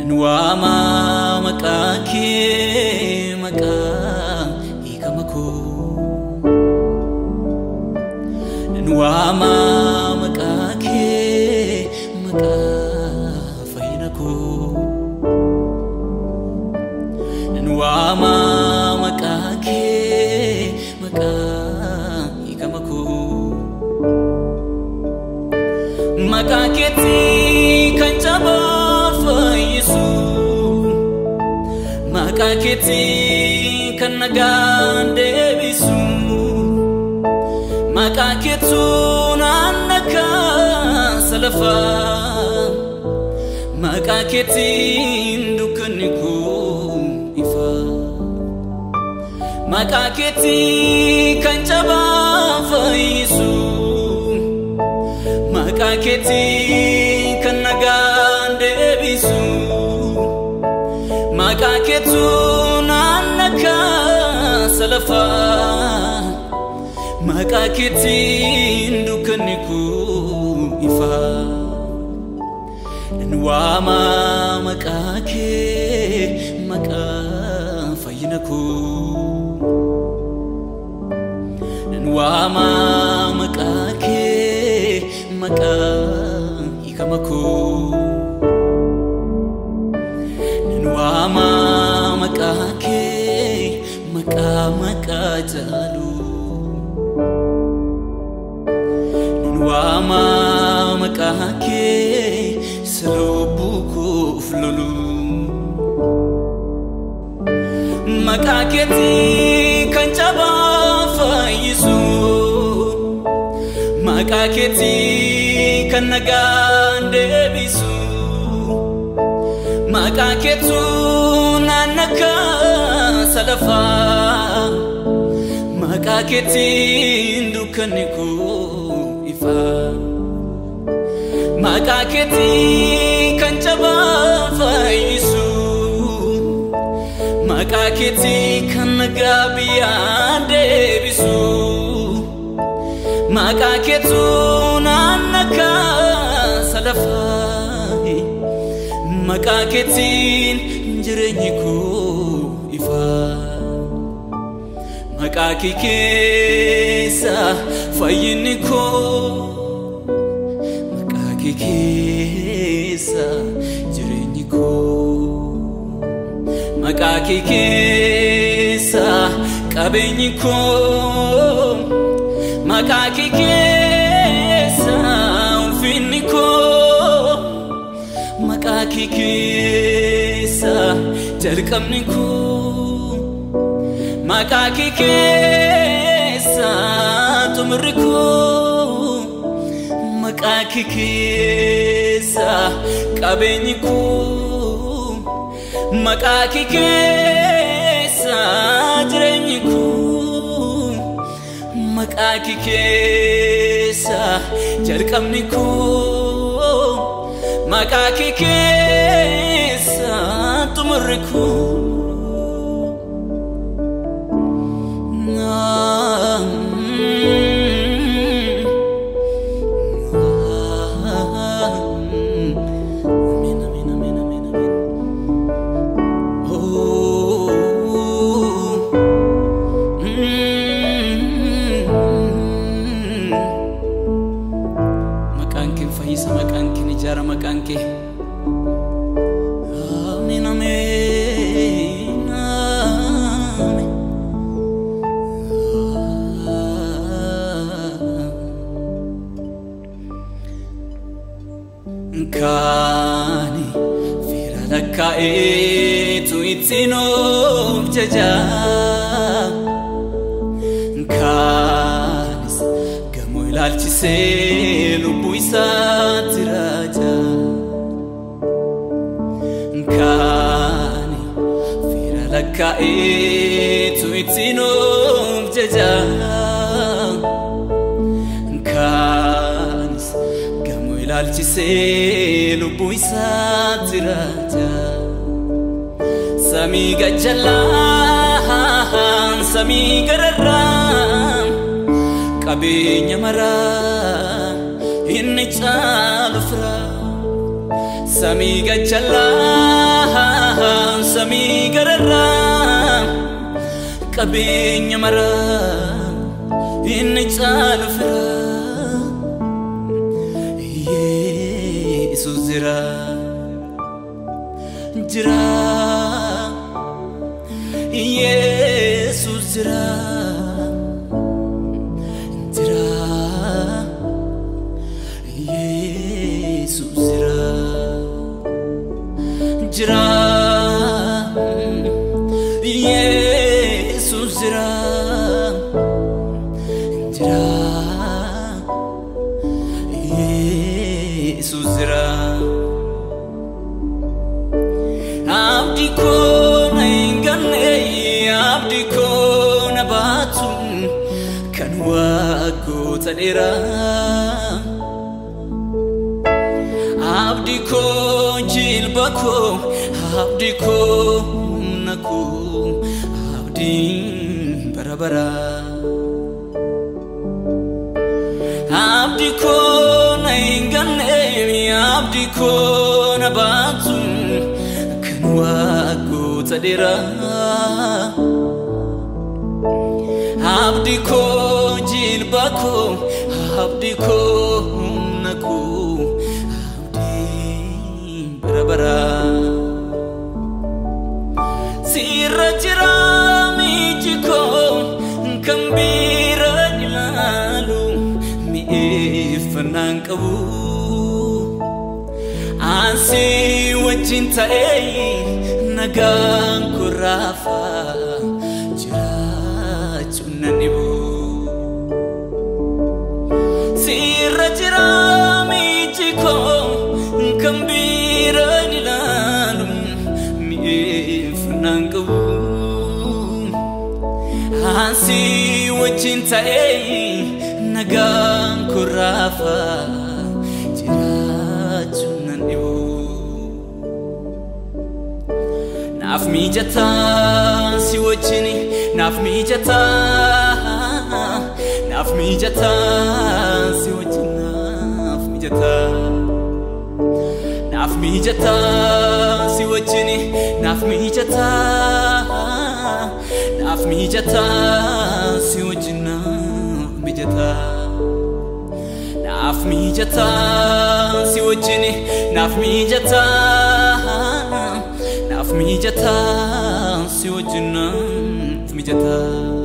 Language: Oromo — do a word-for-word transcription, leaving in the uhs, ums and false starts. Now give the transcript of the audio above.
Nwama makake maka ikamako Nwama makake maka fainako Nwama makake maka ikamako Makaketi kanchaba faisu Makaketi kanagande bisu Makaketu nanaka salafa Makaketi ndukaniku ifa Makaketi kanchaba faisu Makaketi kanagande bisu Makaketu nanaka salafa Makaketi ndukaniku ifa Nwama makake maka fayinaku Nwama makake maka ikamako Nwama makake maka maka jalu Nwama makake salobuku flulu Makaketi kanchaba faisu Makaketi kanagande bisu Makaketu nanaka salafa Makaketi ndukaniku ifa Makaketi kanchaba faisu Makaketi kanagabiyande bisu Makaketu nanaka salafa Makaketin jirenyiku ifa Makakikesa fayiniko Makakikesa jirenyiku Makakikesa kabenyiko Makakikesa unfiniko Makakikesa jalkamniku Makakikesa tumriku Makakikesa kabenyiku Makakikesa jirenyiku Makakikesa jalkamniku Makakikesa tumriku Makanke amin amin amin Kani fira lakkae tu itino jaja Kanis gamu ilaalchise lubbu isaatti raja Kani fira lakkae tu itino jaja Kanis gamu ilaalchise lubbu isaatti raja Sami gajalan sami gararan Kabenya mara inni chalufra Sami gajalan samii gararraa qabeenya maraa inni caalu firaa Yesuus jira jira Yesuus jira jira Yesuus jira jira Yesuus jira jira Yesuus jira abdi ko na ingane abdi ko na batu kan wago tadera abdi ko jilbako abdi ko naku abdi barabara abdi ko na ingane abdi ko na batu kan wago tadera abdi ko jilbako abdi ko naku bara sirra jira mijiko kambira ilalu mi ifnan qabu ansi wajin ta'e nagaan kurafa jiraachuun nan dhibu sirra jira mijiko kambira ilalu mi ifnan qabu ansi wajin ta'e nagaan kurafa jiraachuun nan dhibu naaf mijata si wajini naaf mijata naaf mijata si wajina naaf mijata naaf mijata si wajini naaf mijata naaf mijata si wajina mijata naaf mijata si wajini naaf mijata naaf mijata si wajina mijata